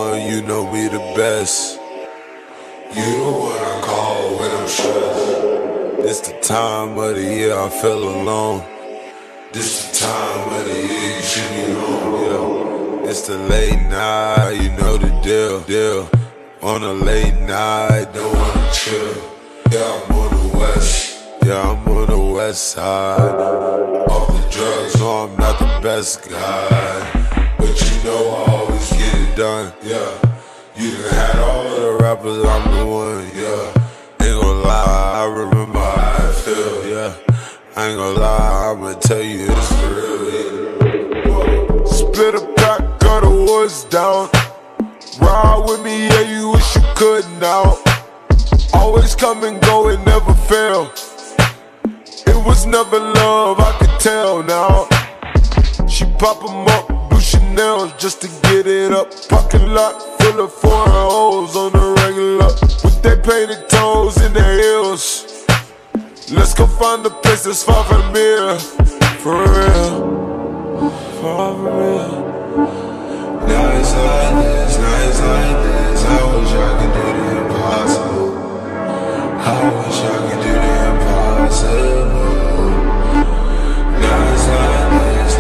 one, you know me the best. You the one I call when I'm stressed. It's the time of the year I feel alone. This the time of the year you should be home, yeah. It's the late night, you know the deal. On a late night, don't wanna chill. Yeah, I'm on the west. Yeah, I'm on the west side. Off the drugs, no, I'm not the best guy, but you know I always get it done, yeah. You done had all of the rappers, I'm the one, yeah. Ain't gon' lie, I remember how I feel, yeah. I ain't gon' lie, I'ma tell you it's for real, yeah. Split a pack of the woods down. Ride with me, yeah, you wish you could now. Always come and go, it never fail. It was never love, I could tell now. She pop 'em up, blue Chanel just to get it up. Parking lot full of foreign hoes on the regular, with their painted toes in their heels. Let's go find a place that's far from here. For real, for real. Nights like this, I wish I could do the impossible. I wish I could do the impossible. Nights like this,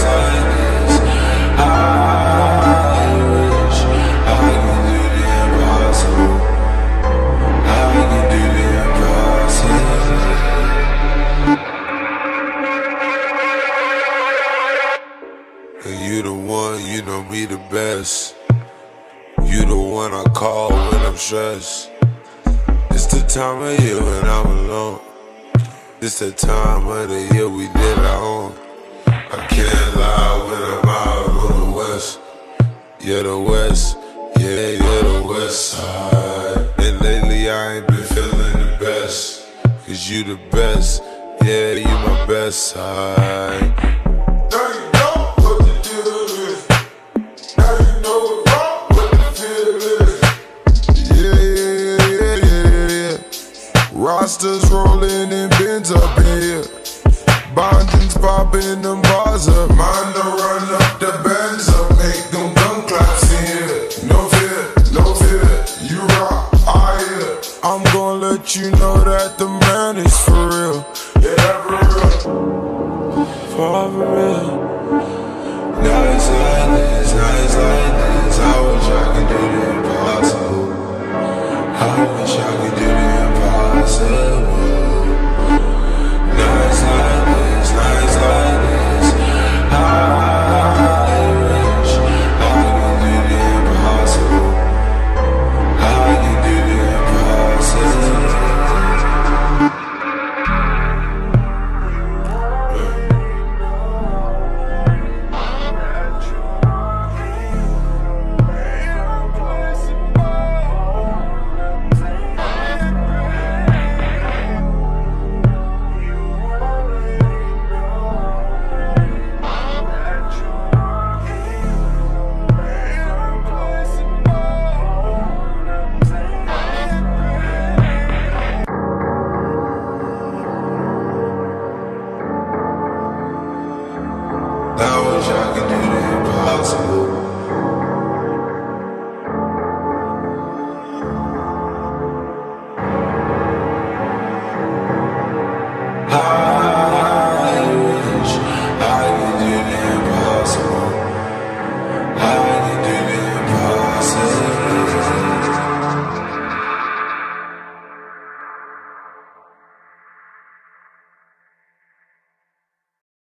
I wish I could do the impossible. I could do the impossible. And you the one, you know me the best. You the one I call when I'm stressed. It's the time of year when I'm alone. It's the time of the year we did our own. I can't lie when I'm out on the west. Yeah, the west, yeah, the west side. And lately I ain't been feeling the best. Cause you the best, yeah, you my best side. Rosters rolling and bins up in here. Bondings popping them bars up. Mind to run up the bands up. Make them gun claps in here. No fear, you rock, I hear. I'm gonna let you know that the man is for real. Yeah, for real. For real.